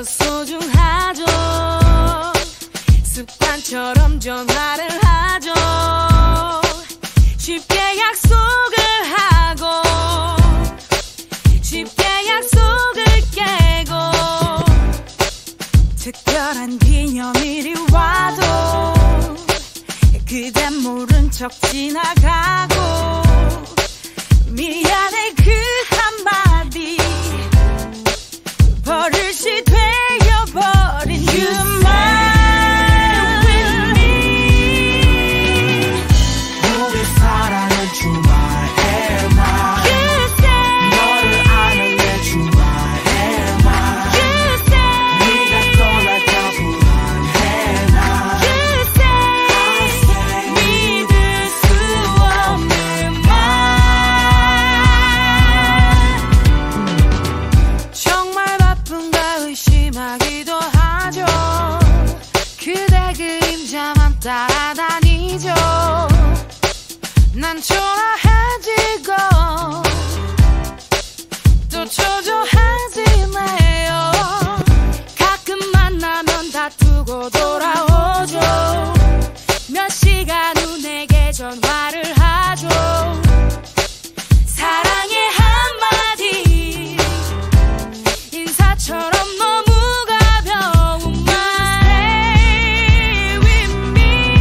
더 소중하죠. 습관처럼 전화를 하죠. 쉽게 약속을 하고 쉽게 약속을 깨고 특별한 기념일이 와도 그댄 모른 척 지나가고 미안해 그 한마디 버릇이 되어버린 You smile with me. 우리 사랑은 주말에만 You say 너를 안을래 주말에만 You say 네가 떠날까 불안해 난 You say 믿을 수 없는 말 정말 바쁜가 의심하기도 하죠. 그대 그림자만 따라다니죠. 난 초라해지고 또 초조해지네요. 가끔 만나면 다투고 돌아오죠. 몇 시간 후 내게 전화를 하죠. 사랑의 한마디 인사처럼 너무 가벼운 말 Stay with me.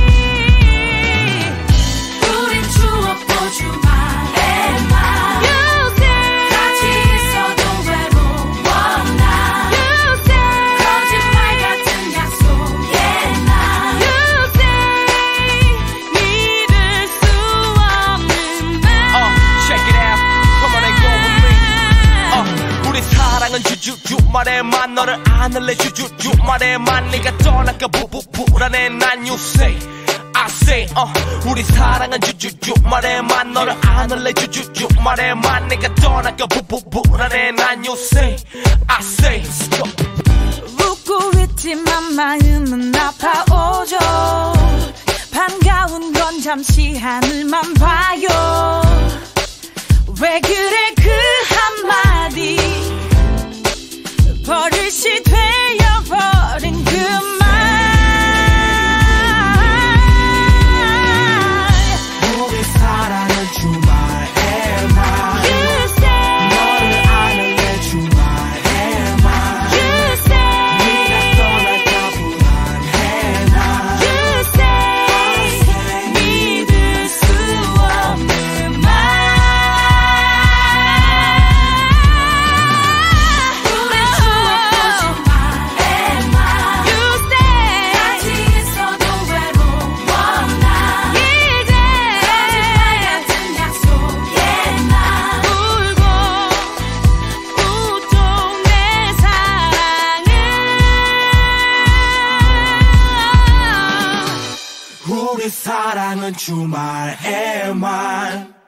우린 추억도 주말에만 You say 같이 있어도 외로워 난 You say 거짓말 같은 약속에 난 You say 믿을 수 없는 말 Check it out. Come on and go with me. 우리 사랑은 주말에만 너를 안을래 주말에만 네가 떠날까 불안해 난 You say I say 우리 사랑은 주말에만 너를 안을래 주말에만 네가 떠날까 불안해 난 You say I say Let's go. 웃고 있지만 마음은 아파오죠. 반가운 건 잠시 하늘만 봐요. 왜 그래 그 한마디 버릇이 되어버린 그 말 우리 사랑은 주말에만 You say 너를 안을래 주말에만 You say 네가 떠날까 불안해 난 You say 믿을 수 없는 말 우린 추억도 주말에만 You say 같이 있어도 외로워 난 이제 거짓말 같은 약속에 난 울고 웃죠 내 사랑은 우리 사랑은 주말에만